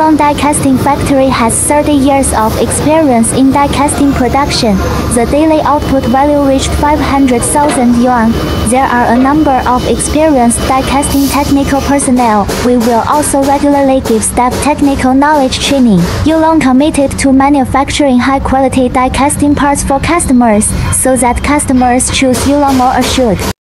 Yulong Die Casting Factory has 30 years of experience in die casting production. The daily output value reached 500,000 yuan. There are a number of experienced die casting technical personnel. We will also regularly give staff technical knowledge training. Yulong committed to manufacturing high-quality die casting parts for customers, so that customers choose Yulong more assured.